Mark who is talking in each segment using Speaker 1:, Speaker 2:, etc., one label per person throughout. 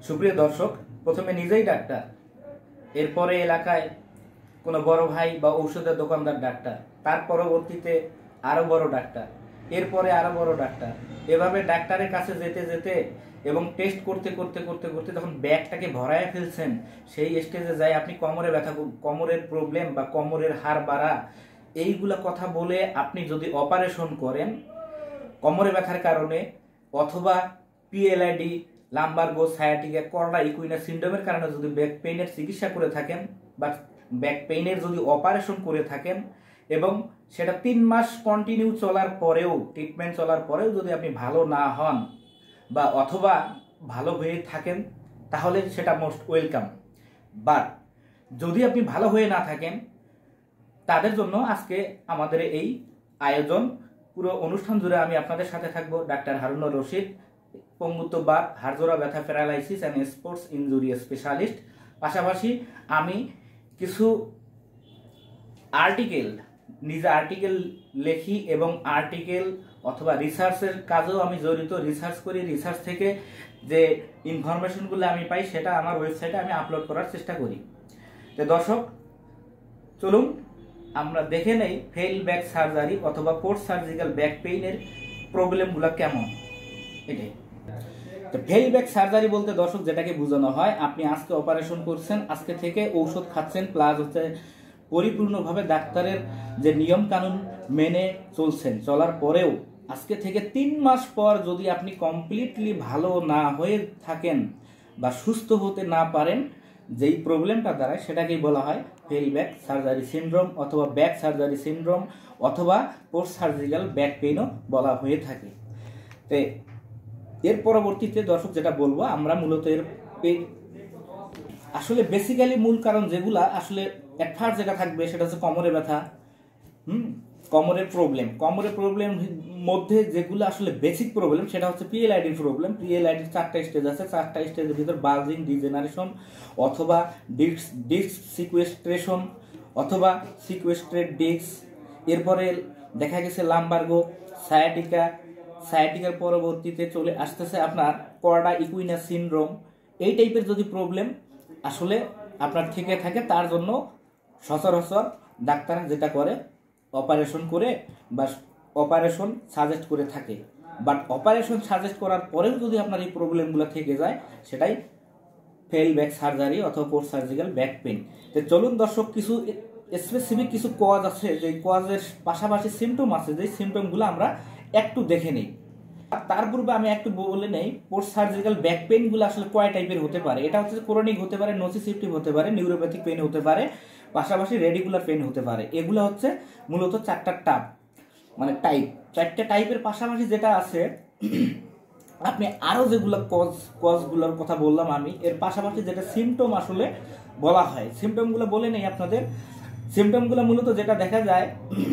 Speaker 1: সুপ্রিয় দর্শক, প্রথমে নিজেই ডাক্তার, এরপরে এলাকায় কোনো বড় ভাই বা ঔষধের দোকানদার ডাক্তার, তার পরবর্তীতে আরো বড় ডাক্তার, এরপরে আরো বড় ডাক্তার, এভাবে ডাক্তারের কাছে যেতে যেতে এবং টেস্ট করতে করতে করতে করতে যখন ব্যাগটাকে ভরায় ফেলছেন, সেই স্টেজে যায় আপনি কোমরে ব্যথা, কোমরের প্রবলেম বা কোমরের হাড় বাড়া, এইগুলা কথা বলে আপনি যদি অপারেশন করেন কোমরে ব্যথার কারণে, অথবা PLID, লাম্বারগো, সায়াটিকা, করোনা ইকুইনা সিন্ড্রোমের কারণে যদি ব্যাক পেইনের চিকিৎসা করে থাকেন বা ব্যাক পেইনের যদি অপারেশন করে থাকেন এবং সেটা 3 মাস কন্টিনিউ চলার পরেও, ট্রিটমেন্ট চলার পরেও যদি আপনি ভালো না হন বা অথবা ভালো হয়ে থাকেন, তাহলে সেটা মোস্ট ওয়েলকাম। বাট যদি আপনি ভালো হয়ে না থাকেন, তাদের জন্য আজকে আমাদের এই আয়োজন। পুরো অনুষ্ঠান জুড়ে আমি আপনাদের সাথে থাকবো, ডাক্তার হারুনুর রশিদ, পঙ্গুত্ব বা হাড়জোড়া ব্যথা, paralysis and sports injury specialist. পাশাপাশি আমি কিছু আর্টিকেল, নিজে আর্টিকেল লেখি এবং আর্টিকেল অথবা রিসার্চের কাজেও আমি জড়িত, রিসার্চ করি, রিসার্চ থেকে যে ইনফরমেশনগুলো আমি পাই সেটা আমার ওয়েবসাইটে আমি আপলোড করার চেষ্টা করি। তো দর্শক, চলুন আমরা দেখে নেই ফেল ব্যাক সার্জারি অথবা পোস্ট সার্জিক্যাল ব্যাক পেইনের প্রবলেমগুলো কেমন। এটাই ফেল ব্যাক সার্জারি বলতে দর্শক যেটাকে বোঝানো হয়, আপনি আজকে অপারেশন করছেন, আজকে থেকে ঔষধ খাচ্ছেন, প্লাস হচ্ছে পরিপূর্ণভাবে ডাক্তারের যে নিয়ম কানুন মেনে চলছেন, চলার পরেও আজকে থেকে 3 মাস পর যদি আপনি কমপ্লিটলি ভালো না হয়ে থাকেন বা সুস্থ হতে না পারেন, যেই প্রবলেমটা দাঁড়ায় সেটাকেই বলা হয় ফেল ব্যাক সার্জারি সিনড্রোম অথবা ব্যাক সার্জারি সিনড্রোম অথবা পোস্ট সার্জিক্যাল ব্যাক পেইনও বলা হয়ে থাকে। তো এর পরবর্তীতে দর্শক যেটা বলবো, আমরা মূলত এর আসলে বেসিক্যালি মূল কারণ যেগুলা আসলে এট ফার্স্ট যেটা থাকবে সেটা হচ্ছে কোমরে ব্যথা, কোমরের প্রবলেম মধ্যে যেগুলো আসলে বেসিক প্রবলেম সেটা হচ্ছে PLID প্রবলেম। PLID 4টা স্টেজ আছে, 4টা স্টেজের ভিতর বালজিং, ডিজেনারেশন অথবা ডিস্ক সিকুয়েস্ট্রেশন অথবা সিকুয়েস্ট্রেড ডিস্ক, এরপরে দেখা গেছে লাম্বারগো, সায়াটিকার পরবর্তীতে চলে আসতেছে আপনার করোনা ইকুইনা সিনড্রোম। এই টাইপের যদি প্রবলেম আসলে আপনার থেকে থাকে, তার জন্য সচরাচর ডাক্তার যেটা করে অপারেশন করে বা অপারেশন সাজেস্ট করে থাকে। বাট অপারেশন সাজেস্ট করার পরেও যদি আপনার এই প্রবলেমগুলো থেকে যায়, সেটাই ফেল ব্যাক সার্জারি অথবা পোস্ট সার্জিক্যাল ব্যাক পেইন। তো চলুন দর্শক, কিছু স্পেসিফিক কিছু কজ আছে, যে কজের পাশাপাশি সিমটম আছে, যে সিমটমগুলো আমরা একটু দেখে নেই। তার পূর্বে আমি একটু বলে নেই পোস্ট সার্জিক্যাল ব্যাক পেইনগুলো আসলে কয় টাইপের হতে পারে। এটা হচ্ছে ক্রনিক হতে পারে, নসিসিপটিভ হতে পারে, নিউরোপ্যাথিক পেইন হতে পারে, পাশাপাশি রেডিকুলার পেইন হতে পারে। এগুলো হচ্ছে মূলত 4টা টাইপ। 4টা টাইপের পাশাপাশি যেটা আছে, আপনি আরো যেগুলো কজগুলোর কথা বললাম আমি, এর পাশাপাশি যেটা সিমটম আসলে বলা হয়, সিমটমগুলো বলে নেই আপনাদের। সিমটমগুলো মূলত যেটা দেখা যায়,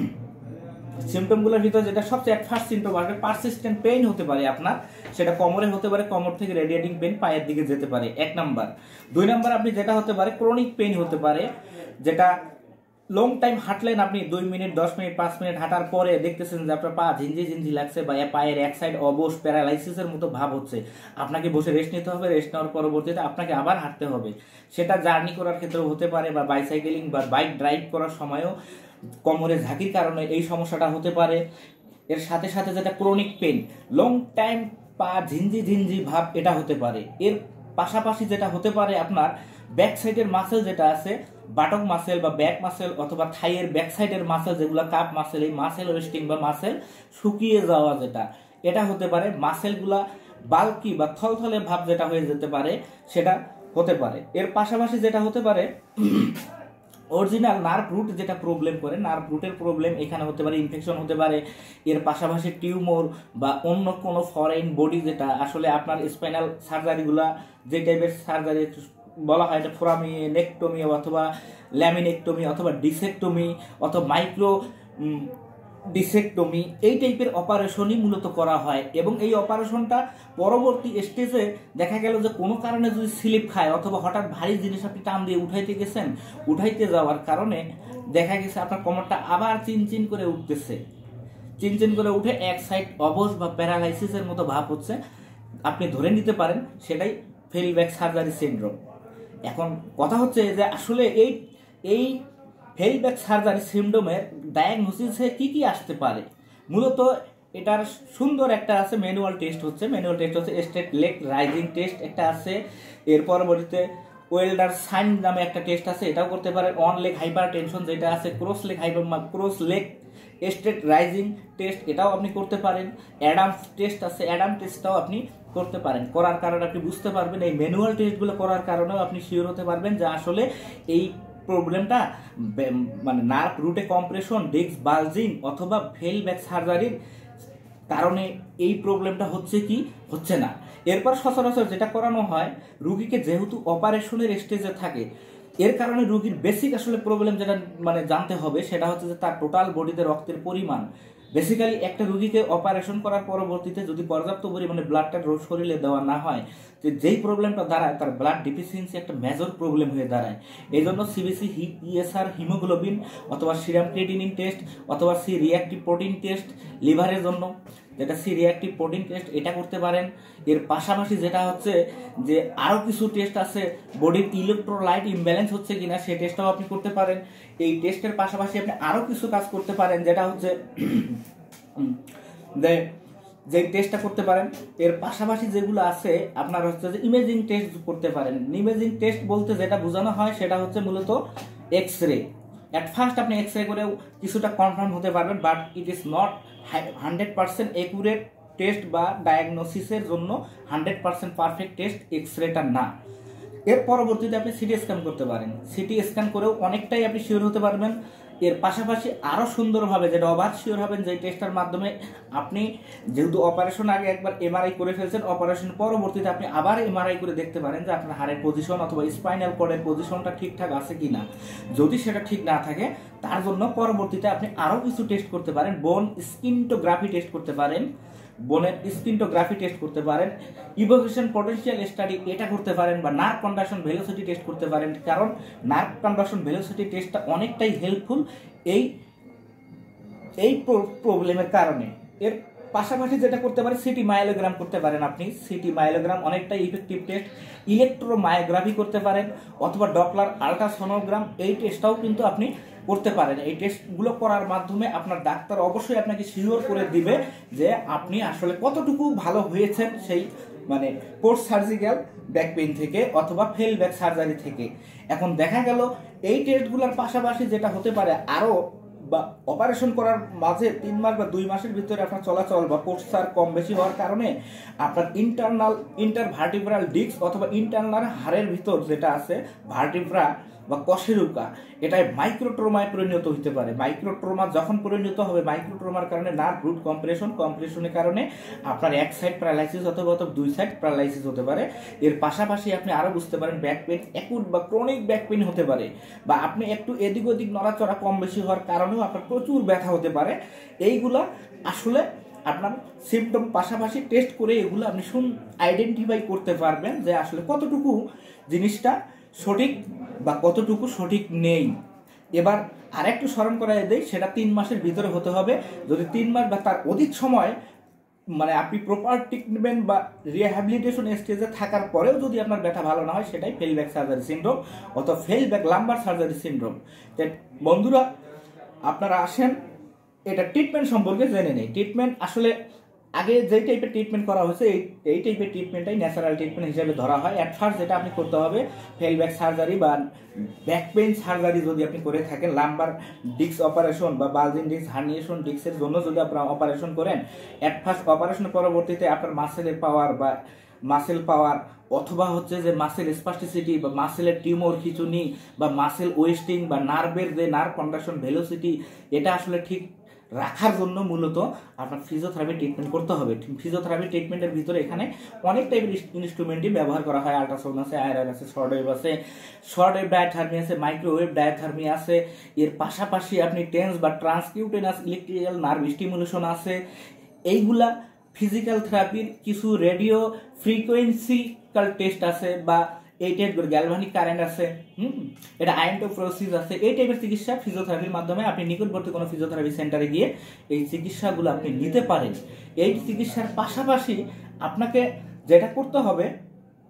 Speaker 1: সিমটমগুলোর ভিতরে যেটা সবচেয়ে ফার্স্ট সিমটম আসবে, পারসিস্টেন্ট পেইন হতে পারে আপনার, সেটা কোমরে হতে পারে, কোমর থেকে রেডিয়েটিং পেইন পায়ের দিকে যেতে পারে, 1 নাম্বার। 2 নাম্বার আপনি যেটা হতে পারে ক্রনিক পেইন হতে পারে, যেটা লং টাইম হাঁটলেন আপনি, 2 মিনিট, 10 মিনিট, 5 মিনিট হাঁটার পরে দেখতেছেন যে আপনার পা ঝিনঝি লাগছে বা পায়ের এক সাইড অবশ প্যারালাইসিসের মতো ভাব হচ্ছে, আপনাকে বসে রেস্ট নিতে হবে, রেস্ট নেওয়ার পরবর্তীতে আপনাকে আবার হাঁটতে হবে। সেটা জার্নি করার ক্ষেত্রেও হতে পারে বা বাইসাইকেলিং বা বাইক ড্রাইভ করার সময়ও কোমরে ঝাঁকির কারণে এই সমস্যাটা হতে পারে। এর সাথে সাথে যেটা ক্রনিক পেইন, লং টাইম পা ঝিনঝি ভাব, এটা হতে পারে। এর পাশাপাশি যেটা হতে পারে আপনার ব্যাক সাইডের মাসেল যেটা আছে, বাটক মাসেল বা ব্যাক মাসেল অথবা থাইয়ের ব্যাক সাইডের মাসেল যেগুলো কাপ মাসেল, এই মাসেল ওয়েস্টিং বা মাসেল শুকিয়ে যাওয়া যেটা, এটা হতে পারে। মাসেলগুলা বাল্কি বা থলথলে ভাব যেটা হয়ে যেতে পারে, সেটা হতে পারে। এর পাশাপাশি যেটা হতে পারে অরিজিনাল নার্ভ রুট যেটা প্রবলেম করে, নার্ভ রুটের প্রবলেম এখানে হতে পারে, ইনফেকশন হতে পারে। এর পাশাপাশি টিউমর বা অন্য কোনো ফরেন বডি, যেটা আসলে আপনার স্পাইনাল সার্জারিগুলা যে টাইপের সার্জারি বলা হয়, এটা ফোরামিনেক্টমি অথবা ল্যামিনেক্টমি অথবা ডিসেক্টমি অথবা মাইক্রো ডিসেক্টমি, এই টাইপের অপারেশনই মূলত করা হয়। এবং এই অপারেশনটা পরবর্তী স্টেজে দেখা গেল যে কোনো কারণে যদি স্লিপ খায় অথবা হঠাৎ ভারী জিনিস আপনি টান দিয়ে উঠাইতে গেছেন, উঠাইতে যাওয়ার কারণে দেখা গেছে আপনার কোমরটা আবার চিনচিন করে উঠতেছে, চিনচিন করে উঠে এক সাইড অবশ বা প্যারালাইসিসের মতো ভাব হচ্ছে, আপনি ধরে নিতে পারেন সেটাই ফেল ব্যাক সার্জারি সিনড্রোম। এখন কথা হচ্ছে যে আসলে এই ফেল ব্যাক সার্জারি সিনড্রোমের ডায়াগনোসিসে কি কি আসতে পারে। মূলত এটার সুন্দর একটা আছে ম্যানুয়াল টেস্ট হচ্ছে স্ট্রেট লেগ রাইজিং টেস্ট একটা আছে। এর পরবর্তীতে ওয়েল্ডার সাইন নামে একটা টেস্ট আছে, এটাও করতে পারেন। অন লেগ হাইপার টেনশন যেটা আছে, cross leg straight raising test, এটাও আপনি করতে পারেন। অ্যাডাম টেস্ট আছে, অ্যাডাম টেস্টটাও আপনি করতে পারেন। করার কারণে আপনি বুঝতে পারবেন, এই ম্যানুয়াল টেস্টগুলো করার কারণেও আপনি শিওর হতে পারবেন যে আসলে এই প্রবলেমটা মানে নার্ভ রুটে কম্প্রেশন, ডিস্ক বালজিং অথবা ফেল ব্যাক সার্জারির কারণে এই প্রবলেমটা হচ্ছে কি হচ্ছে না। এরপর সচরাচর যেটা করানো হয়, রুগীকে যেহেতু অপারেশনের স্টেজে থাকে, এর কারণে রুগীর বেসিক আসলে প্রবলেম যেটা মানে জানতে হবে সেটা হচ্ছে যে তার টোটাল বডিতে রক্তের পরিমাণ। বেসিক্যালি একটা রুগীকে অপারেশন করার পরবর্তীতে যদি পর্যাপ্ত পরিমাণে ব্লাডটা শরীরে দেওয়া না হয়, যে যেই প্রবলেমটা দাঁড়ায় তার ব্লাড ডিফিসিয়েন্সি একটা মেজর প্রবলেম হয়ে দাঁড়ায়। এই জন্য সিবিসি, ইএসআর, হিমোগ্লোবিন অথবা সিরাম ক্রিয়েটিনিন টেস্ট অথবা সি রিঅ্যাক্টিভ প্রোটিন টেস্ট লিভারের জন্য, যেটা সি রিঅ্যাক্টিভ প্রোটিন টেস্ট, এটা করতে পারেন। এর পাশাপাশি যেটা হচ্ছে যে আরও কিছু টেস্ট আছে, বডির ইলেকট্রোলাইট ইমব্যালেন্স হচ্ছে কিনা সেই টেস্টটাও আপনি করতে পারেন। এই টেস্টের পাশাপাশি আপনি আরও কিছু কাজ করতে পারেন, যেটা হচ্ছে যে টেস্টটা করতে পারেন। এর পাশাপাশি যেগুলো আছে আপনার হচ্ছে যে ইমেজিং টেস্ট করতে পারেন। ইমেজিং টেস্ট বলতে যেটা বোঝানো হয় সেটা হচ্ছে মূলত এক্স রে। অ্যাট ফার্স্ট আপনি এক্স রে করেও কিছুটা কনফার্ম হতে পারবেন, but it is not 100% accurate test বা ডায়াগনোসিসের জন্য 100% পারফেক্ট টেস্ট এক্স রেটা না। এর পরবর্তীতে আপনি সিটি স্ক্যান করতে পারেন। সিটি স্ক্যান করেও অনেকটাই আপনি শিওর হতে পারবেন। এর পাশাপাশি আরও সুন্দরভাবে যেটা অবাক শিওর হবেন, যে টেস্টটার মাধ্যমে আপনি যেহেতু অপারেশন আগে একবার এমআরআই করে ফেলছেন, অপারেশন পরবর্তীতে আপনি আবার এমআরআই করে দেখতে পারেন যে আপনার হাড়ের পজিশন অথবা স্পাইনাল কর্ডের পজিশনটা ঠিকঠাক আছে কিনা। যদি সেটা ঠিক না থাকে, তার জন্য পরবর্তীতে আপনি আরও কিছু টেস্ট করতে পারেন। বোন স্কিনটোগ্রাফি টেস্ট করতে পারেন, বোনের স্কিনটোগ্রাফি টেস্ট করতে পারেন, ইভোকেশন পটেনশিয়াল স্টাডি এটা করতে পারেন, বা নার্ভ কন্ডাকশন ভেলোসিটি টেস্ট করতে পারেন। কারণ নার্ভ কন্ডাকশন ভেলোসিটি টেস্টটা অনেকটাই হেল্পফুল এই প্রবলেমের কারণে। এর পাশাপাশি যেটা করতে পারেন, সিটি মায়োগ্রাম করতে পারেন আপনি। সিটি মায়োগ্রাম অনেকটাই ইফেক্টিভ টেস্ট। ইলেকট্রোমায়োগ্রাফি করতে পারেন অথবা ডপলার আল্ট্রাসোনোগ্রাম, এই টেস্টটাও কিন্তু আপনি করতে পারেন। এই টেস্টগুলো করার মাধ্যমে আপনার ডাক্তার অবশ্যই আপনাকে শিওর করে দিবে যে আপনি আসলে কতটুকু ভালো হয়েছেন সেই মানে পোস্ট সার্জিক্যাল ব্যাক পেইন থেকে অথবা ফেল ব্যাক সার্জারি থেকে। এখন দেখা গেল এই টেস্টগুলোর পাশাপাশি যেটা হতে পারে আরও, বা অপারেশন করার মাঝে 3 মাস বা 2 মাসের ভিতরে আপনার চলাচল বা পোস্টার কম বেশি হওয়ার কারণে আপনার ইন্টারভার্টিব্রাল ডিস্ক অথবা ইন্টারনাল হাড়ের ভিতর যেটা আছে ভার্টিব্রা বা কশেরুকা, এটাই মাইক্রোট্রমায় পরিণত হতে পারে। মাইক্রোট্রমা যখন পরিণত হবে, মাইক্রোট্রমার কারণে নার্ভ রুট কম্প্রেশনের কারণে আপনার এক সাইড প্যারালাইসিস অথবা 2 সাইড প্যারালাইসিস হতে পারে। এর পাশাপাশি আপনি আরো বুঝতে পারেন ব্যাক পেইন, অ্যাকুট বা ক্রনিক ব্যাক পেইন হতে পারে, বা আপনি একটু এদিক ওদিক নড়াচড়া কম বেশি হওয়ার কারণেও আপনার প্রচুর ব্যথা হতে পারে। এইগুলা আসলে আপনার সিমটম পাশাপাশি টেস্ট করে এগুলো আপনি আইডেন্টিফাই করতে পারবেন যে আসলে কতটুকু জিনিসটা সঠিক বা কতটুকু সঠিক নেই। এবার আরেকটু স্মরণ করাই দেই, সেটা 3 মাসের ভিতরে হতে হবে। যদি 3 মাস বা তার অধিক সময় মানে আপনি প্রপার ট্রিটমেন্ট বা রিহ্যাবিলিটেশন স্টেজে থাকার পরেও যদি আপনার ব্যথা ভালো না হয়, সেটাই ফেল ব্যাক সার্জারি সিনড্রোম অথবা fail back lumbar surgery syndrome. বন্ধুরা আপনারা আসেন এটা ট্রিটমেন্ট সম্পর্কে জেনে নেই। ট্রিটমেন্ট আসলে আগে যে টাইপের ট্রিটমেন্ট করা হয়েছে এই টাইপের ট্রিটমেন্টটাই ন্যাচারাল ট্রিটমেন্ট হিসেবে ধরা হয়। অ্যাট ফার্স্ট যেটা আপনি করতে হবে, ফেল ব্যাক সার্জারি বা ব্যাক পেইন সার্জারি যদি আপনি করে থাকেন, লাম্বার ডিস্ক অপারেশন বা বালজিং ডিস্ক হার্নিয়েশন ডিস্কের জন্য যদি আপনারা অপারেশন করেন, অ্যাট ফার্স্ট অপারেশনের পরবর্তীতে আপনার মাসেলের পাওয়ার বা মাসেল পাওয়ার অথবা হচ্ছে যে মাসেল স্পাস্টিসিটি বা মাসেলের টিউমার খিচুনি বা মাসেল ওয়েস্টিং বা নার্ভের যে নার্ভ কন্ডাকশন ভেলোসিটি, এটা আসলে ঠিক রাখার জন্য মূলত আপনার ফিজিওথেরাপি ট্রিটমেন্ট করতে হবে। ফিজিওথেরাপি ট্রিটমেন্টের ভিতরে এখানে অনেক টাইপের ইনস্ট্রুমেন্টই ব্যবহার করা হয়। আল্ট্রাসাউন্ড আছে, আয়রন আছে, শর্ট ওয়েভ ডায়াথার্মি আছে, মাইক্রোওয়েভ ডায়াথার্মি আছে। এর পাশাপাশি আপনি টেন্স বা ট্রান্সকিউটেনাস ইলেকট্রিক্যাল নার্ভ স্টিমুলেশন আছে। এইগুলা ফিজিক্যাল থেরাপির কিছু রেডিও ফ্রিকোয়েন্সিক্যাল টেস্ট আছে, বা এই টাইপের গ্যালভানিক কারেন্ট আছে, এটা আয়োন্টোপ্রোসিস আছে। এই টাইপের চিকিৎসা ফিজিওথেরাপির মাধ্যমে আপনি নিকটবর্তী কোনো ফিজিওথেরাপি সেন্টারে গিয়ে এই চিকিৎসাগুলো আপনি নিতে পারেন। এই চিকিৎসার পাশাপাশি আপনাকে যেটা করতে হবে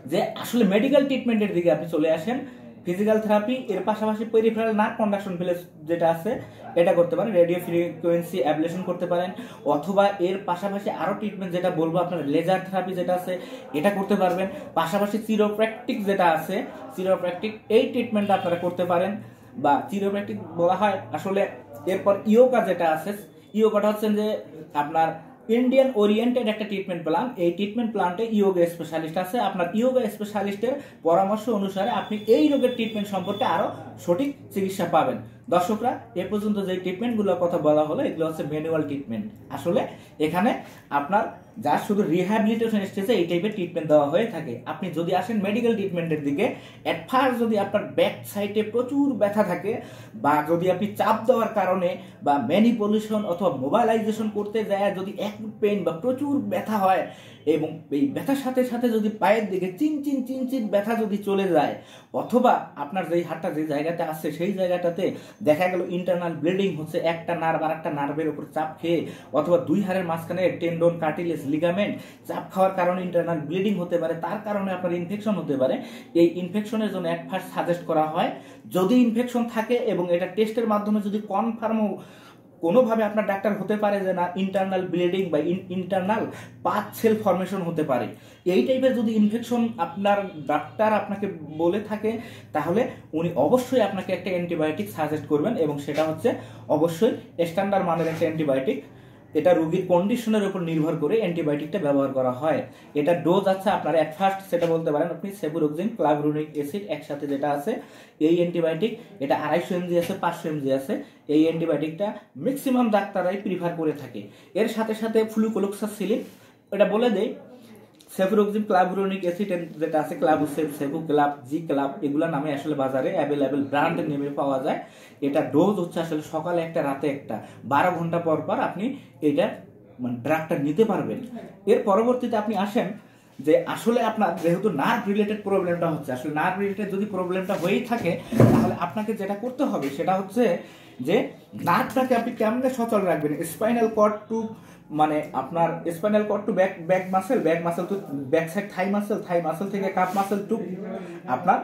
Speaker 1: যে আসলে মেডিকেল ট্রিটমেন্টের দিকে আপনি চলে আসেন। ফিজিক্যাল থেরাপি এর পাশাপাশি পেরিফেরাল নার্ভ কন্ডাকশন প্লেস যেটা আছে এটা করতে পারেন, রেডিও ফ্রিকোয়েন্সি অ্যাবলেশন করতে পারেন, অথবা এর পাশাপাশি আরো ট্রিটমেন্ট যেটা বলবো আপনার লেজার থেরাপি যেটা আছে এটা করতে পারবেন। পাশাপাশি চিরোপ্র্যাকটিক যেটা আছে, চিরোপ্র্যাকটিক এই ট্রিটমেন্টটা আপনারা করতে পারেন, বা চিরোপ্র্যাকটিক বলা হয় আসলে। এরপর ইয়োগা যেটা আছে, ইয়োগাটা হচ্ছে যে আপনার ইন্ডিয়ান ওরিয়েন্টেড একটা ট্রিটমেন্ট প্ল্যান। এই ট্রিটমেন্ট প্ল্যানটে ইয়োগা স্পেশালিস্ট আছে, আপনার ইয়োগা স্পেশালিস্টের পরামর্শ অনুসারে আপনি এই রোগের ট্রিটমেন্ট সম্পর্কে আরো সঠিক চিকিৎসা পাবেন। দর্শকরা, এ পর্যন্ত যে ট্রিটমেন্টগুলোর কথা বলা হলো এগুলো হচ্ছে ম্যানুয়াল ট্রিটমেন্ট। আসলে এখানে আপনার যার শুধু রিহ্যাবিলিটেশন স্টেজে এই টাইপের ট্রিটমেন্ট দেওয়া হয়ে থাকে। আপনি যদি আসেন মেডিকেল ট্রিটমেন্টের দিকে, এট ফার্স্ট যদি আপনার ব্যাক সাইডে প্রচুর ব্যথা থাকে, বা যদি আপনি চাপ দেওয়ার কারণে বা ম্যানিপুলেশন অথবা মোবাইলাইজেশন করতে যায় যদি অ্যাকুট পেইন বা প্রচুর ব্যথা হয়, এবং এই ব্যথার সাথে সাথে যদি পায়ের দিকে চিনচিন চিনচিন ব্যথা যদি চলে যায়, অথবা আপনার যেই হাতটা যে জায়গাতে আছে সেই জায়গাটাতে দেখা গেল ইন্টারনাল ব্লিডিং হচ্ছে, একটা নার্ভ আর একটা নার্ভের উপর চাপ খেয়ে, অথবা দুই হাড়ের মাঝখানে টেন্ডন, কার্টিলেজ, লিগামেন্ট চাপ খাওয়ার কারণে ইন্টারনাল ব্লিডিং হতে পারে, তার কারণে আপনার ইনফেকশন হতে পারে। এই ইনফেকশনের জন্য এট ফার্স্ট সাজেস্ট করা হয়, যদি ইনফেকশন থাকে এবং এটা টেস্টের মাধ্যমে যদি কনফার্ম কোনোভাবে আপনার ডাক্তার হতে পারে যে না ইন্টারনাল ব্লিডিং বা ইন্টারনাল পাথ সেল ফরমেশন হতে পারে, এই টাইপের যদি ইনফেকশন আপনার ডাক্তার আপনাকে বলে থাকে, তাহলে উনি অবশ্যই আপনাকে একটা অ্যান্টিবায়োটিক সাজেস্ট করবেন, এবং সেটা হচ্ছে অবশ্যই স্ট্যান্ডার্ড মানের একটা অ্যান্টিবায়োটিক। এটা রোগীর কন্ডিশনের উপর নির্ভর করে অ্যান্টিবায়োটিকটা ব্যবহার করা হয়। এটা ডোজ আছে আপনার এট ফার্স্ট সেটা বলতে পারেন আপনি সেফুরোক্সিন, ক্লাভরুনিক অ্যাসিড একসাথে যেটা আছে এই অ্যান্টিবায়োটিক, এটা 250 এমজি আছে, 500 এমজি আছে। এই অ্যান্টিবায়োটিকটা ম্যাক্সিমাম ডাক্তাররাই প্রিফার করে থাকে। এর সাথে সাথে ফ্লুকোলক্সাসিলিন, এটা বলে দেই সেফুরোক্সিন, ক্লাভরুনিক অ্যাসিড যেটা আছে, ক্লাভোসেভ, সেফু ক্লাব, জি ক্লাব, এগুলা নামে আসলে বাজারে অ্যাভেলেবেল ব্র্যান্ডের নেমে পাওয়া যায়। এটা ডোজ হচ্ছে আসলে সকালে একটা রাতে একটা, 12 ঘন্টা পর পর আপনি এটা মানে ড্রাগটা নিতে পারবেন। এর পরবর্তীতে আপনি আসেন যে আসলে আপনার যেহেতু নার্ভ রিলেটেড প্রবলেমটা হচ্ছে, আসলে নার্ভ রিলেটেড যদি প্রবলেমটা হয়েই থাকে, তাহলে আপনাকে যেটা করতে হবে সেটা হচ্ছে যে নার্ভটাকে আপনি কেমনে সচল রাখবেন। স্পাইনাল কর্ড টু মানে আপনার spinal cord to back muscle to back side thigh muscle থেকে কাপ মাসেল টু আপনার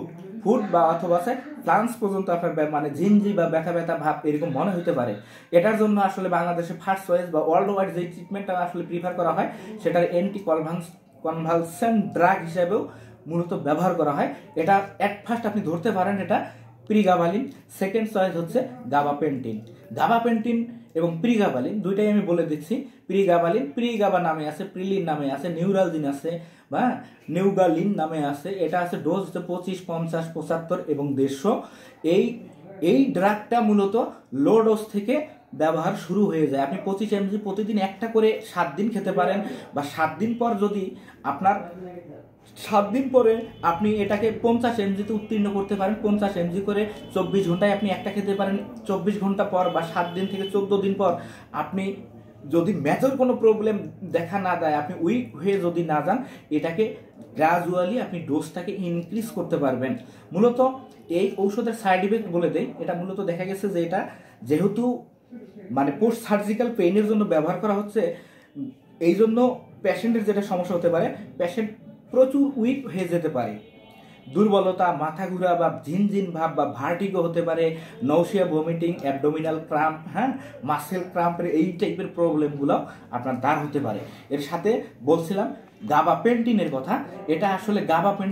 Speaker 1: ফুট বা অথবা ফ্লান্স পর্যন্ত আপনার মানে ঝিনঝি বা ব্যথা ব্যথা ভাব এরকম মনে হতে পারে। এটার জন্য আসলে বাংলাদেশে ফার্স্ট চয়েস বা ওয়ার্ল্ড ওয়াইড যে ট্রিটমেন্টটা আসলে প্রিফার করা হয় সেটার অ্যান্টি কনভালসেন্ট ড্রাগ হিসেবেও মূলত ব্যবহার করা হয়। এটা এট ফার্স্ট আপনি ধরতে পারেন এটা প্রিগাবালিন, সেকেন্ড চয়েস হচ্ছে গাবাপেন্টিন এবং প্রিগাবালিন দুইটাই আমি বলে দিচ্ছি। প্রিগাবালিন, প্রিগাবা নামে আছে, প্রিলিন নামে আছে, নিউরালজিন আছে বা নিউগালিন নামে আছে। এটা আছে ডোজ হচ্ছে 25, 50, 75 এবং 150। এই ড্রাগটা মূলত লো ডোজ থেকে ব্যবহার শুরু হয়ে যায়। আপনি 25 এমজি প্রতিদিন একটা করে 7 দিন খেতে পারেন, বা 7 দিন পর যদি আপনার 7 দিন পরে আপনি এটাকে 50 এমজিতে উত্তীর্ণ করতে পারেন। 50 এমজি করে 24 ঘন্টায় আপনি একটা খেতে পারেন। 24 ঘন্টা পর বা 7 দিন থেকে 14 দিন পর আপনি যদি মেজর কোনো প্রবলেম দেখা না দেয়, আপনি উইক হয়ে যদি না যান, এটাকে গ্রাজুয়ালি আপনি ডোজটাকে ইনক্রিজ করতে পারবেন। মূলত এই ঔষধের সাইড ইফেক্ট বলে দেয়, এটা মূলত দেখা গেছে যে এটা যেহেতু মানে পোস্ট সার্জিক্যাল পেইনের জন্য ব্যবহার করা হচ্ছে, এই জন্য পেশেন্টের যেটা সমস্যা হতে পারে, পেশেন্ট প্রচুর উইক হয়ে যেতে পারে, দুর্বলতা, মাথা ঘুরা বা ঝিনঝিন ভাব বা ভার্টিগো হতে পারে, nausea, vomiting, abdominal cramp, muscle ক্রাম্পের এই টাইপের প্রবলেমগুলো আপনার দ্বার হতে পারে। এর সাথে বলছিলাম গাবাপেন্টিনের কথা। এটা আসলে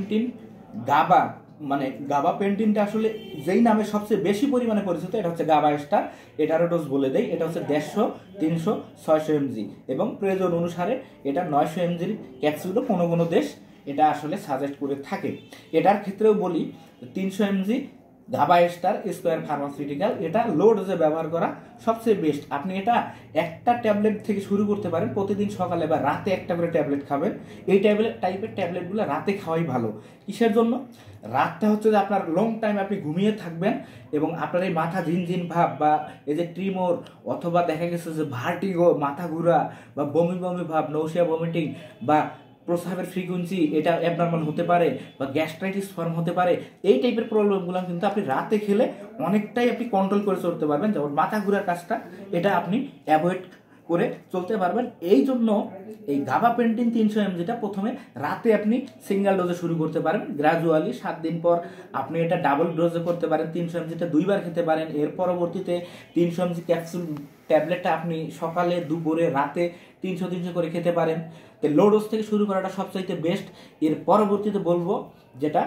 Speaker 1: গাবাপেন্টিনটা আসলে যেই নামে সবচেয়ে বেশি পরিমাণে পরিচিত, এটা হচ্ছে গাবা স্টার। এটারও ডোজ বলে দেয়, এটা হচ্ছে 150, 300, 600 এমজি এবং প্রয়োজন অনুসারে এটা 900 এমজির ক্যাপসুলও কোনো কোনো দেশ এটা আসলে সাজেস্ট করে থাকে। এটার ক্ষেত্রেও বলি 300 এমজি গাবা স্টার স্কোয়ার ফার্মাসিউটিক্যাল, এটা লো ডোজে ব্যবহার করা সবচেয়ে বেস্ট। আপনি এটা একটা ট্যাবলেট থেকে শুরু করতে পারেন, প্রতিদিন সকালে বা রাতে একটা করে ট্যাবলেট খাবেন। এই টাইপের ট্যাবলেটগুলো রাতে খাওয়াই ভালো। কিসের জন্য? রাতটা হচ্ছে যে আপনার লং টাইম আপনি ঘুমিয়ে থাকবেন এবং আপনার এই মাথা ঝিনঝিন ভাব বা এই যে ট্রিমোর অথবা দেখা গেছে যে ভার্টিগো, মাথা ঘুরা বা বমি বমি ভাব, নৌসিয়া, ভমিটিং বা প্রস্রাবের ফ্রিকোয়েন্সি এটা অ্যাবনর্মাল হতে পারে বা গ্যাস্ট্রাইটিস ফর্ম হতে পারে। এই টাইপের প্রবলেমগুলো কিন্তু আপনি রাতে খেলে অনেকটাই আপনি কন্ট্রোল করে চলতে পারবেন। যেমন মাথা ঘুরার কাজটা এটা আপনি অ্যাভয়েড করে চলতে পারবেন। এই জন্য এই গাভা পেন্টিন 300 mgটা প্রথমে রাতে আপনি সিঙ্গেল ডোজে শুরু করতে পারবেন, গ্রাজুয়ালি 7 দিন পর আপনি এটা ডাবল ডোজে করতে পারেন, 300 mgটা 2বার খেতে পারেন। এর পরবর্তীতে 300 mg ক্যাপসুল ট্যাবলেটটা আপনি সকালে, দুপুরে, রাতে 300 করে খেতে পারেন। তো লো ডোজ থেকে শুরু করাটা সবচাইতে বেস্ট। এর পরবর্তীতে বলবো যেটা,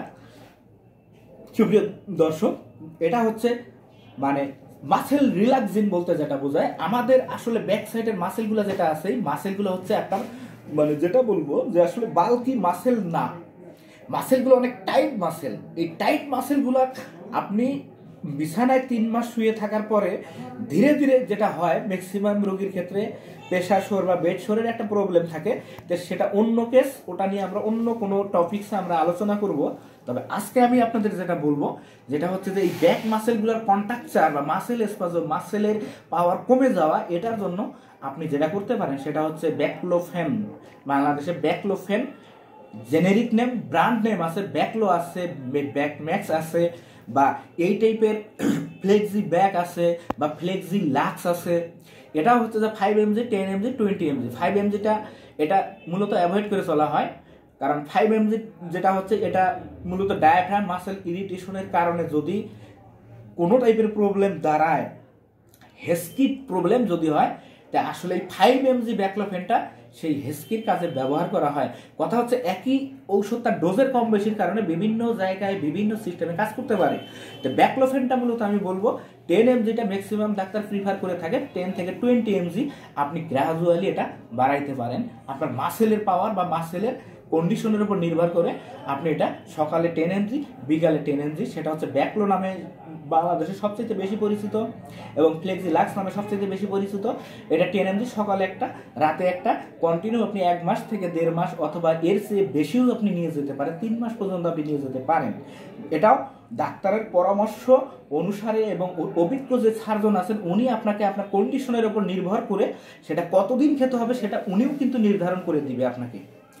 Speaker 1: সুপ্রিয় দর্শক, এটা হচ্ছে মানে মাসেল রিল্যাক্সিন বলতে যেটা বোঝায়, আমাদের আসলে ব্যাক সাইডের মাসেলগুলো যেটা আছে, এই মাসেলগুলো হচ্ছে আপনার মানে যেটা বলবো যে আসলে বাল্কি মাসেল না, মাসেলগুলো অনেক টাইট মাসেল। এই টাইট মাসেলগুলো আপনি বিছানায় 3 মাস শুয়ে থাকার পরে ধীরে ধীরে যেটা হয়, ম্যাক্সিমাম রোগীর ক্ষেত্রে প্রেশার শোর বা বেড শোরের একটা প্রবলেম থাকে, তো সেটা অন্য কেস, ওটা নিয়ে আমরা অন্য কোনো টপিকসে আমরা আলোচনা করব। তবে আজকে আমি আপনাদের যেটা বলবো যেটা হচ্ছে যে এই ব্যাক মাসেলগুলোর কন্ট্রাকচার বা মাসেল স্পাজম, মাসেলের পাওয়ার কমে যাওয়া, এটার জন্য আপনি যেটা করতে পারেন সেটা হচ্ছে ব্যাকলোফেন। বাংলাদেশে baclofen generic name, brand name আছে, ব্যাকলো আছে, ব্যাক ম্যাক্স আছে, বা এই টাইপের ফ্লেক্সি ব্যাক আছে, বা ফ্লেক্সি লাক্স আছে। এটা হচ্ছে যে 5 mg, 10 mg, 20 mg। 5 mgটা এটা মূলত অ্যাভয়েড করে চলা হয়, কারণ 5 mg যেটা হচ্ছে এটা মূলত ডায়াফ্রাম মাসেল ইরিটেশনের কারণে যদি কোনো টাইপের প্রবলেম দাঁড়ায়, হেস্কিট প্রবলেম যদি হয়, তা আসলে এই 5 mg ব্যাকলোফেনটা সেই হেস্কির কাজে ব্যবহার করা হয়। কথা হচ্ছে একই ঔষধটা ডোজের কম বেশির কারণে বিভিন্ন জায়গায় বিভিন্ন সিস্টেমে কাজ করতে পারে। তো ব্যাকলোফেনটা মূলত আমি বলবো 10 mgটা ম্যাক্সিমাম ডাক্তার প্রিফার করে থাকে, 10 থেকে 20 mg আপনি গ্রাজুয়ালি এটা বাড়াইতে পারেন। আপনার মাসেলের পাওয়ার বা মাসেলের কন্ডিশনের উপর নির্ভর করে আপনি এটা সকালে 10 mg, বিকালে 10 mg, সেটা হচ্ছে ব্যাকলো নামে বাংলাদেশে সবচেয়ে বেশি পরিচিত, এবং ফ্লেক্সি লাক্স নামে সবচেয়ে বেশি পরিচিত। এটা 10 mg সকালে একটা, রাতে একটা, কন্টিনিউ আপনি 1 মাস থেকে 1.5 মাস অথবা এর চেয়ে বেশিও আপনি নিয়ে যেতে পারেন, 3 মাস পর্যন্ত আপনি নিয়ে যেতে পারেন। এটাও ডাক্তারের পরামর্শ অনুসারে, এবং অভিজ্ঞ যে সার্জন আছেন উনি আপনাকে আপনার কন্ডিশনের উপর নির্ভর করে সেটা কতদিন খেতে হবে সেটা উনিও কিন্তু নির্ধারণ করে দিবে আপনাকে।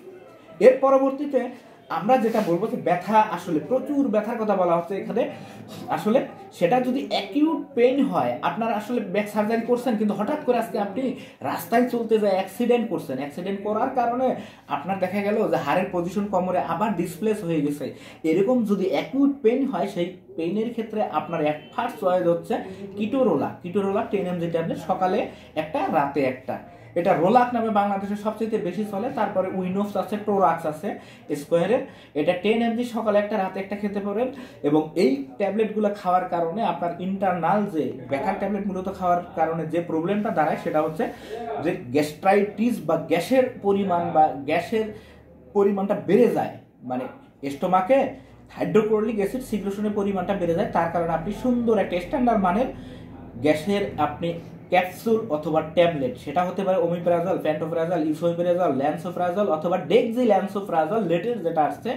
Speaker 1: এর পরবর্তীতে আমরা যেটা বলবো যে ব্যথা, আসলে প্রচুর ব্যথার কথা বলা হচ্ছে এখানে। আসলে সেটা যদি অ্যাকিউট পেইন হয়, আপনারা আসলে ব্যাক সার্জারি করছেন কিন্তু হঠাৎ করে আজকে আপনি রাস্তায় চলতে যায় অ্যাক্সিডেন্ট করছেন, অ্যাক্সিডেন্ট করার কারণে আপনার দেখা গেল যে হাড়ের পজিশন কোমরে আবার ডিসপ্লেস হয়ে গেছে, এরকম যদি অ্যাকিউট পেইন হয়, সেই পেইনের ক্ষেত্রে আপনার ফার্স্ট চয়েস হচ্ছে কিটোরোলা। কিটোরোলা 10 mg ট্যাবলেট, সকালে একটা, রাতে একটা। এটা রোলাক নামে বাংলাদেশে সবচেয়ে বেশি চলে। তারপরে উইনোফস আছে, টোরাক্স আছে স্কোয়ারের। এটা 10 mg সকালে একটা, রাতে একটা খেতে পারেন। এবং এই ট্যাবলেটগুলো খাওয়ার কারণে আপনার ইন্টারনাল যে ব্যাকার ট্যাবলেট মূলত খাওয়ার কারণে যে প্রবলেমটা দাঁড়ায় সেটা হচ্ছে যে গ্যাস্ট্রাইটিস বা গ্যাসের পরিমাণ বা গ্যাসের পরিমাণটা বেড়ে যায়, মানে স্টোমাকে হাইড্রোক্লোরিক অ্যাসিড সিক্রেশনের পরিমাণটা বেড়ে যায়। তার কারণে আপনি সুন্দর একটা স্ট্যান্ডার্ড মানের গ্যাসের আপনি ক্যাপসুল অথবা ট্যাবলেট, সেটা হতে পারে ওমিপ্রাজল, প্যান্টোপ্রাজল, ইসোমিপ্রাজল, ল্যান্সোপ্রাজল অথবা ডেক্সিল্যান্সোপ্রাজল। লেটের যেটা আসছে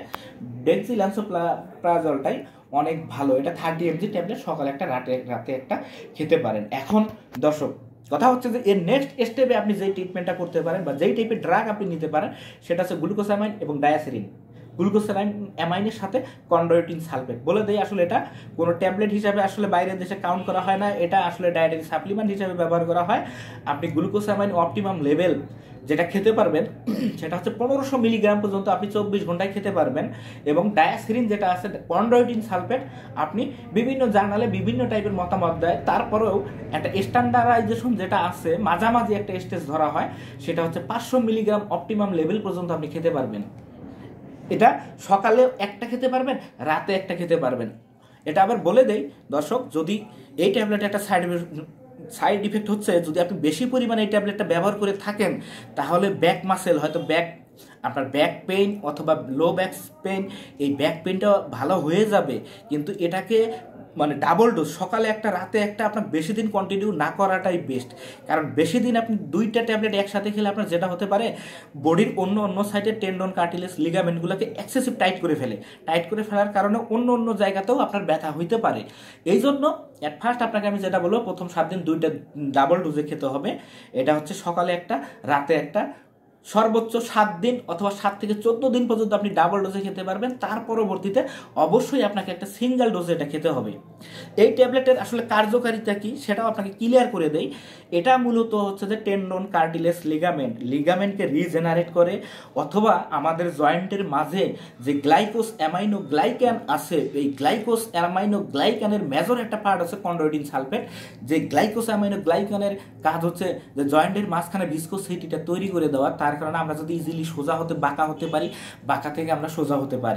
Speaker 1: ডেক্সিল্যান্সোপ্রাজলটাই অনেক ভালো। এটা 30 mg ট্যাবলেট, সকালে একটা, রাতে একটা খেতে পারেন। এখন দর্শক কথা হচ্ছে যে এর নেক্সট স্টেপে আপনি যেই ট্রিটমেন্টটা করতে পারেন বা যেই টাইপের ড্রাগ আপনি নিতে পারেন সেটা হচ্ছে গ্লুকোসামাইন এবং ডায়াসেরিন। গ্লুকোসামাইনের সাথে কন্ড্রোইটিন সালফেট বলে দেয়। আসলে এটা কোনো ট্যাবলেট হিসাবে আসলে বাইরের দেশে কাউন্ট করা হয় না, এটা আসলে ডায়েটারি সাপ্লিমেন্ট হিসাবে ব্যবহার করা হয়। আপনি গ্লুকোসামাইন অপটিমাম লেভেল যেটা খেতে পারবেন সেটা হচ্ছে 1500 মিলিগ্রাম পর্যন্ত আপনি 24 ঘন্টায় খেতে পারবেন। এবং ডায়াসেরিন যেটা আছে কন্ড্রোইটিন সালফেট, আপনি বিভিন্ন জার্নালে বিভিন্ন টাইপের মতামত দেয়, তারপরেও একটা স্ট্যান্ডার্ডাইজেশন যেটা আছে মাঝামাঝি একটা স্টেজ ধরা হয়, সেটা হচ্ছে 500 মিলিগ্রাম অপটিমাম লেভেল পর্যন্ত আপনি খেতে পারবেন। এটা সকালে একটা খেতে পারবেন, রাতে একটা খেতে পারবেন। এটা আবার বলে দেই দর্শক, যদি এই ট্যাবলেটে একটা সাইড ইফেক্ট হচ্ছে, যদি আপনি বেশি পরিমাণে এই ট্যাবলেটটা ব্যবহার করে থাকেন তাহলে ব্যাক মাসেল, হয়তো আপনার ব্যাক পেইন অথবা লো ব্যাক পেইন, এই ব্যাক পেইনটা ভালো হয়ে যাবে, কিন্তু এটাকে মানে ডাবল ডোজ সকালে একটা, রাতে একটা আপনার বেশি দিন কন্টিনিউ না করাটাই বেস্ট। কারণ বেশি দিন আপনি 2টা ট্যাবলেট একসাথে খেলে আপনার যেটা হতে পারে, বডির অন্য সাইডের টেন্ডন, কার্টিলেজ, লিগামেন্টগুলোকে এক্সেসিভ টাইট করে ফেলার কারণে অন্য জায়গাতেও আপনার ব্যথা হইতে পারে। এই জন্য অ্যাট ফার্স্ট আপনাকে আমি যেটা বলবো, প্রথম 7 দিন 2টা ডাবল ডোজে খেতে হবে। এটা হচ্ছে সকালে একটা, রাতে একটা, সর্বোচ্চ 7 দিন অথবা 7 থেকে 14 দিন পর্যন্ত আপনি ডাবল ডোজে খেতে পারবেন। তার পরবর্তীতে অবশ্যই আপনাকে একটা সিঙ্গেল ডোজে এটা খেতে হবে। এই ট্যাবলেটের আসলে কার্যকারিতা কি সেটাও আপনাকে ক্লিয়ার করে দেই। এটা মূলত হচ্ছে যে টেন্ডন, কার্টিলেজ, লিগামেন্টকে রিজেনারেট করে, অথবা আমাদের জয়েন্টের মাঝে যে গ্লাইকোস অ্যামাইনো গ্লাইক্যান আছে, এই গ্লাইকোস অ্যামাইনো গ্লাইক্যানের মেজর একটা পার্ট আছে কন্ড্রোইটিন সালফেট। যে গ্লাইকোস অ্যামাইনো গ্লাইক্যানের কাজ হচ্ছে যে জয়েন্টের মাঝখানে ভিসকোসিটিটা তৈরি করে দেওয়া, তার কারণে আমরা যদি ইজিলি সোজা হতে বাঁকা হতে পারি, বাঁকা থেকে আমরা সোজা হতে পারি।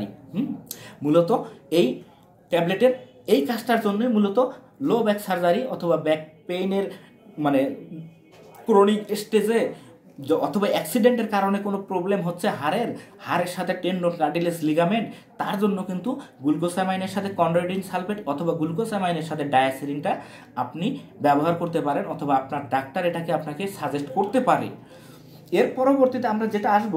Speaker 1: মূলত এই ট্যাবলেটের এই কাজটার জন্য মূলত লো ব্যাক সার্জারি অথবা ব্যাক পেইনের মানে ক্রনিক স্টেজে অথবা অ্যাক্সিডেন্টের কারণে কোনো প্রবলেম হচ্ছে হাড়ের সাথে টেন্ডন, কার্টিলেজ, লিগামেন্ট, তার জন্য কিন্তু গ্লুকোসামাইনের সাথে কন্ড্রোইটিন সালফেট অথবা গ্লুকোসামাইনের সাথে ডায়াসিরিনটা আপনি ব্যবহার করতে পারেন, অথবা আপনার ডাক্তার এটাকে আপনাকে সাজেস্ট করতে পারে। এর পরবর্তীতে আমরা যেটা আসব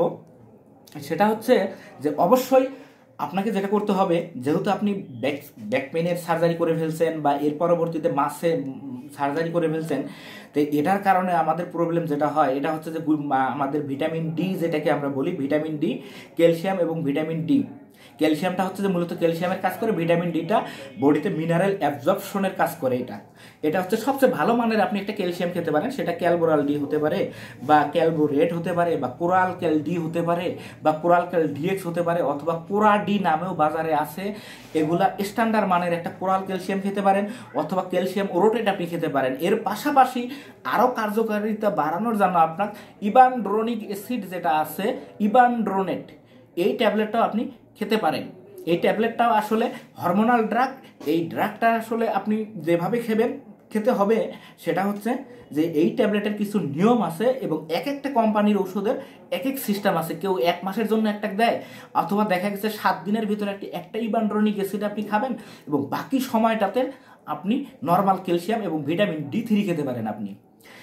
Speaker 1: সেটা হচ্ছে যে অবশ্যই আপনাকে যেটা করতে হবে, যেহেতু আপনি ব্যাক পেনের সার্জারি করে ফেলছেন বা এর পরবর্তীতে মাসে সার্জারি করে ফেলছেন, তো এটার কারণে আমাদের প্রবলেম যেটা হয় এটা হচ্ছে যে আমাদের ভিটামিন ডি, যেটাকে আমরা বলি ভিটামিন ডি, ক্যালসিয়াম এবং ভিটামিন ডি। ক্যালসিয়ামটা হচ্ছে যে মূলত ক্যালসিয়ামের কাজ করে, ভিটামিন ডিটা বডিতে মিনারেল অ্যাবজর্পশনের কাজ করে। এটা হচ্ছে সবচেয়ে ভালো মানের আপনি একটা ক্যালসিয়াম খেতে পারেন, সেটা ক্যালবোরাল ডি হতে পারে বা ক্যালবোরেট হতে পারে বা কোরাল ক্যাল ডি হতে পারে বা কোরাল ক্যাল ডিএক্স হতে পারে, অথবা কোরা ডি নামেও বাজারে আছে। এগুলা স্ট্যান্ডার্ড মানের একটা কোরাল ক্যালসিয়াম খেতে পারেন, অথবা ক্যালসিয়াম ওরোটেট আপনি খেতে পারেন। এর পাশাপাশি আরও কার্যকারিতা বাড়ানোর জন্য আপনার ইবানড্রোনিক অ্যাসিড যেটা আছে, ইবানড্রোনেট, এই ট্যাবলেটটাও আপনি খেতে পারেন। এই ট্যাবলেটটাও আসলে হরমোনাল ড্রাগ। এই ড্রাগটা আসলে আপনি যেভাবে খেতে হবে সেটা হচ্ছে যে এই ট্যাবলেটের কিছু নিয়ম আছে এবং এক একটা কোম্পানির ওষুধের এক এক সিস্টেম আছে। কেউ 1 মাসের জন্য একটা দেয়, অথবা দেখা গেছে 7 দিনের ভিতরে একটা ইবানড্রোনিক অ্যাসিড আপনি খাবেন এবং বাকি সময়টাতে আপনি নর্মাল ক্যালসিয়াম এবং ভিটামিন D3 খেতে পারেন। আপনি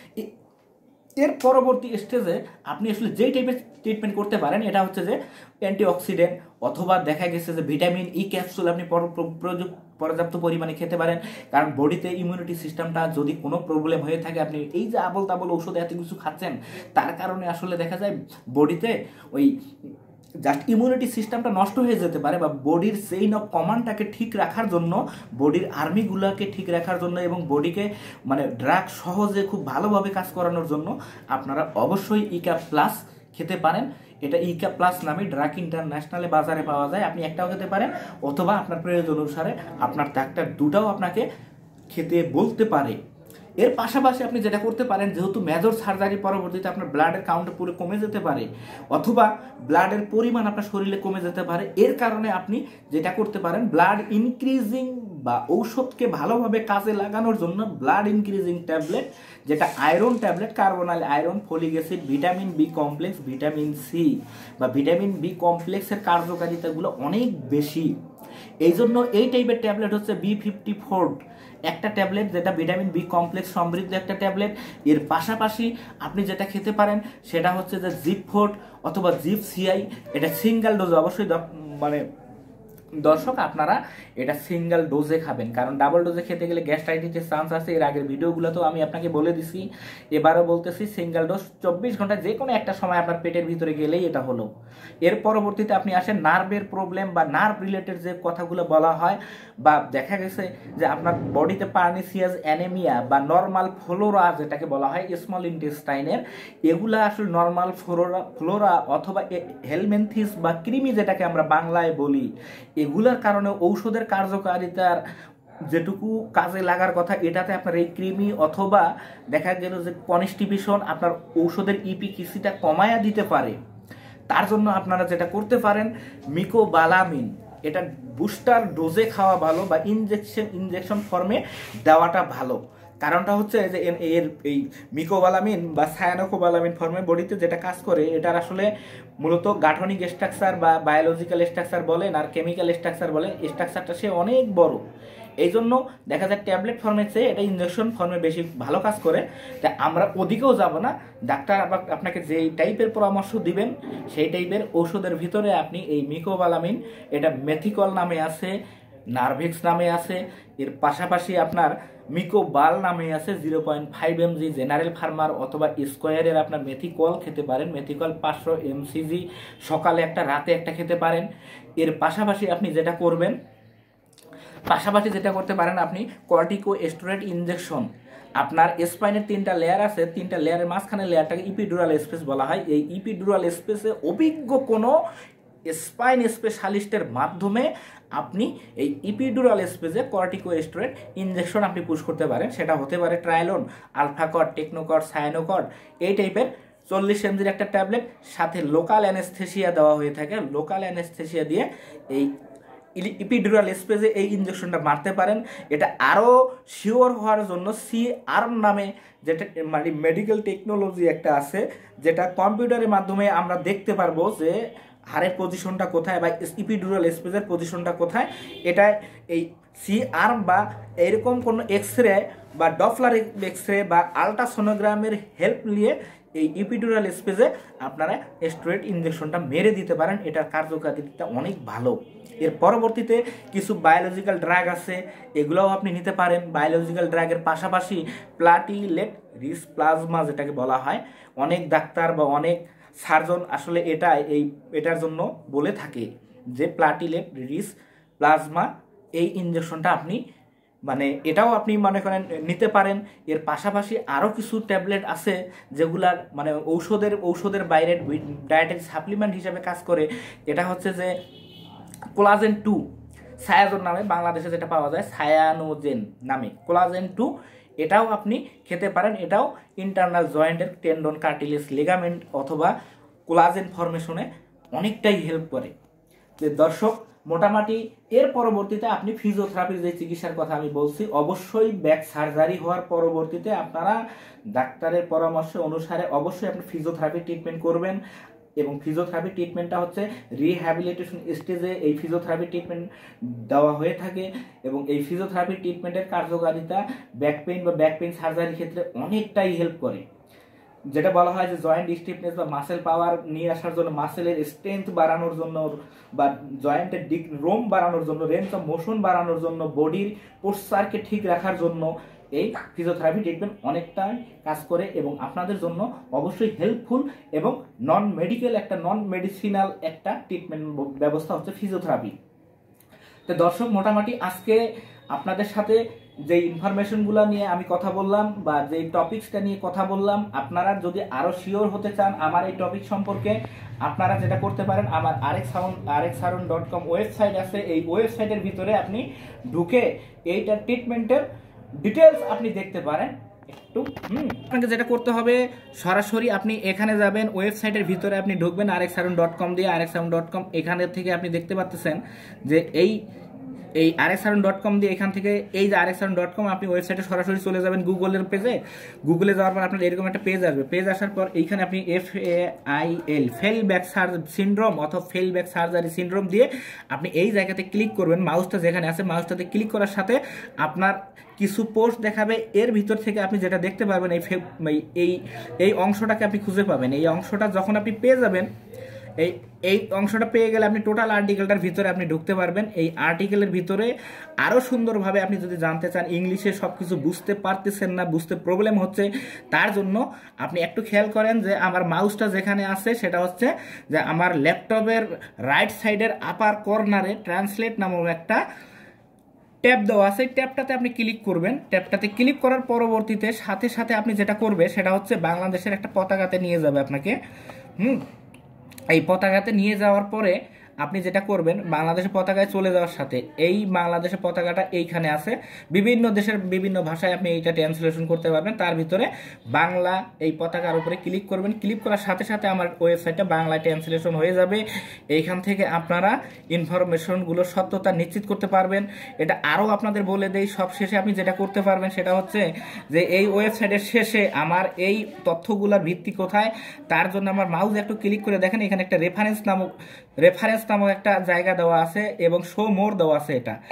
Speaker 1: এর পরবর্তী স্টেজে আপনি আসলে যেই টাইপের ট্রিটমেন্ট করতে পারেন এটা হচ্ছে যে অ্যান্টিঅক্সিডেন্ট, অথবা দেখা গেছে যে ভিটামিন ই ক্যাপসুল আপনি পর্যাপ্ত পরিমাণে খেতে পারেন। কারণ বডিতে ইমিউনিটি সিস্টেমটা যদি কোনো প্রবলেম হয়ে থাকে, আপনি এই যে আবল তাবল ঔষধ এত কিছু খাচ্ছেন, তার কারণে আসলে দেখা যায় বডিতে ওই জাস্ট ইমিউনিটি সিস্টেমটা নষ্ট হয়ে যেতে পারে, বা বডির চেইন অফ কমান্ডটাকে ঠিক রাখার জন্য, বডির আর্মিগুলোকে ঠিক রাখার জন্য এবং বডিকে মানে ড্রাগ সহজে খুব ভালোভাবে কাজ করানোর জন্য আপনারা অবশ্যই ইকা প্লাস খেতে পারেন। এটা ইকা প্লাস নামে ড্রাগ ইন্টারন্যাশনালে বাজারে পাওয়া যায়। আপনি একটাও খেতে পারেন, অথবা আপনার প্রয়োজন অনুসারে আপনার ডাক্তার দুটাও আপনাকে খেতে বলতে পারে। এর পাশাপাশি আপনি যেটা করতে পারেন, যেহেতু মেজর সার্জারি পরবর্তীতে আপনার ব্লাডের কাউন্ট পুরো কমে যেতে পারে, অথবা ব্লাডের পরিমাণ আপনার শরীরে কমে যেতে পারে, এর কারণে আপনি যেটা করতে পারেন, ব্লাড ইনক্রিজিং বা ঔষধকে ভালোভাবে কাজে লাগানোর জন্য ব্লাড ইনক্রিজিং ট্যাবলেট, যেটা iron tablet, carbonyl iron, folic acid, vitamin B complex, vitamin C বা ভিটামিন বি কমপ্লেক্সের কার্যকারিতাগুলো অনেক বেশি। এই জন্য এই টাইপের ট্যাবলেট হচ্ছে B54 একটা ট্যাবলেট, যেটা ভিটামিন বি কমপ্লেক্স সমৃদ্ধ একটা ট্যাবলেট। এর পাশাপাশি আপনি যেটা খেতে পারেন সেটা হচ্ছে যে জিপ4 অথবা জিপ-CI, এটা সিঙ্গেল ডোজ। অবশ্যই মানে দর্শক আপনারা এটা সিঙ্গেল ডোজে খাবেন, কারণ ডাবল ডোজে খেতে গেলে গ্যাস্ট্রাইটিসের চান্স আছে। এর আগের ভিডিওগুলোতেও আমি আপনাকে বলে দিছি, এবারও বলতেছি, সিঙ্গেল ডোজ 24 ঘন্টা যে কোনো একটা সময় আপনার পেটের ভিতরে গেলেই এটা হলো। এর পরবর্তীতে আপনি আসেন নার্ভের প্রবলেম বা নার্ভ রিলেটেড যে কথাগুলো বলা হয়, বা দেখা গেছে যে আপনার বডিতে পার্নিসিয়াস অ্যানেমিয়া বা নর্মাল ফ্লোরা যেটাকে বলা হয় স্মল ইন্টেস্টাইনের, এগুলা আসলে নর্মাল ফ্লোরা অথবা হেলমেন্থিস বা কৃমি যেটাকে আমরা বাংলায় বলি, এগুলার কারণে ঔষধের কার্যকারিতার যেটুকু কাজে লাগার কথা, এটাতে আপনার এই কৃমি অথবা দেখা গেল যে কনস্টিপেশন আপনার ঔষধের ইপিকিসিটা কমায়া দিতে পারে। তার জন্য আপনারা যেটা করতে পারেন, মিকোবালামিন, এটা বুস্টার ডোজে খাওয়া ভালো বা ইনজেকশন ফর্মে দেওয়াটা ভালো। কারণটা হচ্ছে যে এর এই মিকোবালামিন বা সায়ানোকোবালামিন ফর্মে বডিতে যেটা কাজ করে, এটার আসলে মূলত গাঠনিক স্ট্রাকচার বা বায়োলজিক্যাল স্ট্রাকচার বলেন আর কেমিক্যাল স্ট্রাকচার বলেন, স্ট্রাকচারটা সে অনেক বড়। এই জন্য দেখা যায় ট্যাবলেট ফর্মের চেয়ে এটা ইনজেকশন ফর্মে বেশি ভালো কাজ করে। তাই আমরা ওদিকেও যাব না, ডাক্তার আপনাকে যেই টাইপের পরামর্শ দিবেন সেই টাইপের ওষুধের ভিতরে আপনি এই মিকোবালামিন, এটা মেথিকল নামে আছে, নার্ভেক্স নামে আছে। এর পাশাপাশি আপনার মিকোবাল নামে আছে 0.5 mg জেনারেল ফার্মার, অথবা স্কোয়ারের আপনার মেথিকল খেতে পারেন, মেথিকল 500 mcg, সকালে একটা রাতে একটা খেতে পারেন। এর পাশাপাশি আপনি যেটা করতে পারেন আপনি কর্টিকোস্টেরয়েড ইনজেকশন। আপনার স্পাইনের 3টা লেয়ার আছে, 3টা লেয়ারের মাঝখানে লেয়ারটাকে ইপিডুরাল স্পেস বলা হয়। এই ইপিডুরাল স্পেসে অভিজ্ঞ কোনো স্পাইন স্পেশালিস্টের মাধ্যমে আপনি এই ইপিডুরাল স্পেসে কর্টিকোস্টেরয়েড ইনজেকশন আপনি পুশ করতে পারেন। সেটা হতে পারে ট্রায়ালন, আলফাকট, টেকনোকট, সায়ানোকট, এই টাইপের 40 mg একটা ট্যাবলেট, সাথে লোকাল অ্যানেস্থেসিয়া দেওয়া হয়ে থাকে। লোকাল অ্যানেস্থেসিয়া দিয়ে এই ইপিডুরাল স্পেসে এই ইনজেকশনটা মারতে পারেন। এটা আরও শিওর হওয়ার জন্য আর্ম নামে যেটা মানে মেডিকেল টেকনোলজি একটা আছে, যেটা কম্পিউটারের মাধ্যমে আমরা দেখতে পারবো যে হাড়ের পজিশনটা কোথায় বা ইপিডুরাল স্পেসের পজিশনটা কোথায়। এটা এই আর্ম বা এরকম কোনো এক্সরে বা ডপলার এক্সরে বা আলট্রাসোনোগ্রামের হেল্প নিয়ে এই ইপিডুরাল স্পেসে আপনারা স্টেরয়েড ইনজেকশনটা মেরে দিতে পারেন। এটার কার্যকারিতা অনেক ভালো। এর পরবর্তীতে কিছু বায়োলজিক্যাল ড্রাগ আছে, এগুলোও আপনি নিতে পারেন। বায়োলজিক্যাল ড্রাগের পাশাপাশি প্লাটিলেট রিচ প্লাজমা যেটাকে বলা হয়, অনেক ডাক্তার বা অনেক সার্জন আসলে এটার জন্য বলে থাকে যে প্লাটিলেট রিচ প্লাজমা এই ইনজেকশনটা আপনি এটাও আপনি মনে করেন নিতে পারেন। এর পাশাপাশি আরও কিছু ট্যাবলেট আছে যেগুলার ঔষধের বাইরে ডায়েটারি সাপ্লিমেন্ট হিসেবে কাজ করে। এটা হচ্ছে যে কোলাজেন 2 সায়াজোন নামে বাংলাদেশে যেটা পাওয়া যায়, সায়ানোজেন নামে কোলাজেন 2, এটাও আপনি খেতে পারেন। এটাও ইন্টারনাল জয়েন্টের টেন্ডন, কার্টিলেজ, লিগামেন্ট অথবা কোলাজেন ফর্মেশনে অনেকটাই হেল্প করে। যে দর্শক, মোটামুটি এর পরবর্তীতে আপনি ফিজিওথেরাপির যে চিকিৎসার কথা আমি বলছি, অবশ্যই ব্যাক সার্জারি হওয়ার পরবর্তীতে আপনারা ডাক্তারের পরামর্শ অনুসারে অবশ্যই আপনি ফিজিওথেরাপি ট্রিটমেন্ট করবেন। এবং ফিজিওথেরাপি ট্রিটমেন্টটা হচ্ছে রিহ্যাবিলিটেশন স্টেজে এই ফিজিওথেরাপি ট্রিটমেন্ট দেওয়া হয়ে থাকে। এবং এই ফিজিওথেরাপি ট্রিটমেন্টের কার্যকারিতা ব্যাক পেইন সার্জারির ক্ষেত্রে অনেকটাই হেল্প করে। যেটা বলা হয় যে জয়েন্ট স্টিফনেস বা মাসেল পাওয়ার নিয়ে আসার জন্য, মাসেলের স্ট্রেংথ বাড়ানোর জন্য বা জয়েন্টের রোম বাড়ানোর জন্য, রেঞ্জ অফ মোশন বাড়ানোর জন্য, বডির পোস্চারকে ঠিক রাখার জন্য এই ফিজিওথেরাপি ট্রিটমেন্ট অনেকটাই কাজ করে এবং আপনাদের জন্য অবশ্যই হেল্পফুল এবং নন মেডিসিনাল একটা ট্রিটমেন্ট ব্যবস্থা হচ্ছে ফিজিওথেরাপি। তো দর্শক, মোটামুটি আজকে আপনাদের সাথে যে ইনফরমেশনগুলো নিয়ে আমি কথা বললাম বা যে টপিকসটা নিয়ে কথা বললাম, আপনারা যদি আরও শিওর হতে চান আমার এই টপিক সম্পর্কে, আপনারা যেটা করতে পারেন, আমার rxharun.com ওয়েবসাইট আছে। এই ওয়েবসাইটের ভিতরে আপনি ঢুকে এইটার ট্রিটমেন্টের ডিটেলস আপনি দেখতে পারেন। আপনাকে যেটা করতে হবে, সরাসরি আপনি এখানে যাবেন, ওয়েবসাইটের ভিতরে আপনি ঢুকবেন rxharun.com দিয়ে। rxharun.com এখানে থেকে আপনি দেখতে পাচ্ছেন যে এই rxharun.com দিয়ে এখান থেকে এই যে rxharun.com আপনি ওয়েবসাইটে সরাসরি চলে যাবেন গুগলের পেজে। গুগলে যাওয়ার পর আপনার এরকম একটা পেজ আসবে। পেজ আসার পর এইখানে আপনি ফেল ব্যাক সিনড্রোম অথবা ফেল ব্যাক সার্জারি সিনড্রোম দিয়ে আপনি এই জায়গাতে ক্লিক করবেন। মাউসটা যেখানে আছে মাউসটাতে ক্লিক করার সাথে আপনার কিছু পোস্ট দেখাবে। এর ভিতর থেকে আপনি যেটা দেখতে পারবেন এই অংশটাকে আপনি খুঁজে পাবেন। এই অংশটা যখন আপনি পেয়ে যাবেন, এই অংশটা পেয়ে গেলে আপনি টোটাল আর্টিকেলটার ভিতরে আপনি ঢুকতে পারবেন। এই আর্টিকেলের ভিতরে আরও সুন্দরভাবে আপনি যদি জানতে চান, ইংলিশে সব কিছু বুঝতে পারতেছেন না, বুঝতে প্রবলেম হচ্ছে, তার জন্য আপনি একটু খেয়াল করেন যে আমার মাউসটা যেখানে আছে সেটা হচ্ছে যে আমার ল্যাপটপের রাইট সাইডের আপার কর্নারে ট্রান্সলেট নামক একটা ট্যাব দেওয়া আছে। ট্যাবটাতে আপনি ক্লিক করবেন। ট্যাবটাতে ক্লিক করার পরবর্তীতে সাথে সাথে আপনি যেটা করবে সেটা হচ্ছে বাংলাদেশের একটা পতাকাতে নিয়ে যাবে আপনাকে। এই পতাকাতে নিয়ে যাওয়ার পরে আপনি যেটা করবেন, বাংলাদেশের পতাকায় চলে যাওয়ার সাথে এই বাংলাদেশের পতাকাটা এইখানে আছে। বিভিন্ন দেশের বিভিন্ন ভাষায় আপনি এইটা ট্রান্সলেশন করতে পারবেন। তার ভিতরে বাংলা এই পতাকার উপরে ক্লিক করবেন। ক্লিক করার সাথে সাথে আমার ওয়েবসাইটটা বাংলায় ট্রান্সলেশন হয়ে যাবে। এইখান থেকে আপনারা ইনফরমেশনগুলোর সত্যতা নিশ্চিত করতে পারবেন। এটা আরও আপনাদের বলে দেই, সব শেষে আপনি যেটা করতে পারবেন সেটা হচ্ছে যে এই ওয়েবসাইটের শেষে আমার এই তথ্যগুলোর ভিত্তি কোথায়, তার জন্য আমার মাউস একটু ক্লিক করে দেখেন, এখানে একটা রেফারেন্স নামক রেফারেন্স নামক একটা জায়গা দেওয়া আছে এবং শো মোর দেওয়া আছে।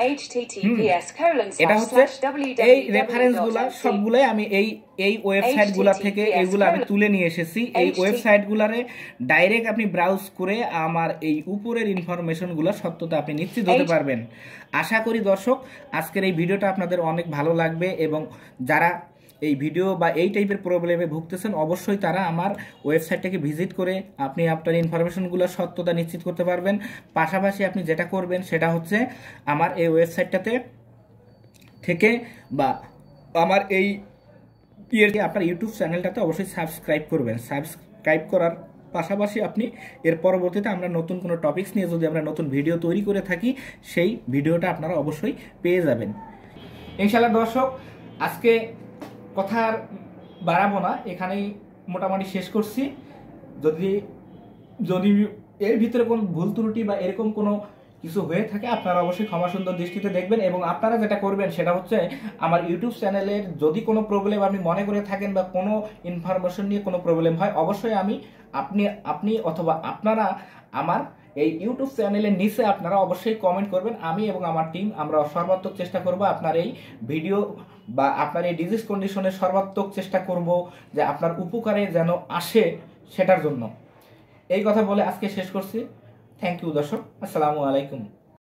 Speaker 1: এটা হচ্ছে এই রেফারেন্সগুলো সবগুলাই আমি এই ওয়েবসাইটগুলো থেকে এইগুলো আমি তুলে নিয়ে এসেছি। এই ওয়েবসাইটগুলোরে ডাইরেক্ট আপনি ব্রাউজ করে আমার এই উপরের ইনফরমেশনগুলো সত্যতা আপনি নিশ্চিত হতে পারবেন। আশা করি দর্শক আজকের এই ভিডিওটা আপনাদের অনেক ভালো লাগবে এবং যারা এই ভিডিও বা এই টাইপের প্রবলেমে ভুগতেছেন অবশ্যই তারা আমার ওয়েবসাইটটাকে ভিজিট করে আপনি আপনার ইনফরমেশনগুলো সত্যতা নিশ্চিত করতে পারবেন। পাশাপাশি আপনি যেটা করবেন সেটা হচ্ছে আমার এই ওয়েবসাইটটাতে থেকে বা আমার এই আপনার ইউটিউব চ্যানেলটাতে অবশ্যই সাবস্ক্রাইব করবেন। সাবস্ক্রাইব করার পাশাপাশি আপনি এর পরবর্তীতে আমরা নতুন কোনো টপিকস নিয়ে যদি আমরা নতুন ভিডিও তৈরি করে থাকি সেই ভিডিওটা আপনারা অবশ্যই পেয়ে যাবেন ইনশাআল্লাহ। দর্শক আজকে কথা আর বাড়াবো না, এখানেই মোটামুটি শেষ করছি। যদি যদি এর ভিতরে কোনো ভুল ত্রুটি বা এরকম কোনো কিছু হয়ে থাকে আপনারা অবশ্যই ক্ষমা সুন্দর দৃষ্টিতে দেখবেন এবং আপনারা যেটা করবেন সেটা হচ্ছে আমার ইউটিউব চ্যানেলের যদি কোনো প্রবলেম আপনি মনে করে থাকেন বা কোনো ইনফরমেশন নিয়ে কোনো প্রবলেম হয় অবশ্যই আপনি অথবা আপনারা আমার এই ইউটিউব চ্যানেলের নিচে আপনারা অবশ্যই কমেন্ট করবেন। আমি এবং আমার টিম আমরা সর্বাত্মক চেষ্টা করব আপনার এই ভিডিও বা আপনার এই ডিজিজ কন্ডিশনের সর্বাত্মক চেষ্টা করব যে আপনার উপকারে যেন আসে সেটার জন্য। এই কথা বলে আজকে শেষ করছি। থ্যাংক ইউ দর্শক, আসসালামু আলাইকুম।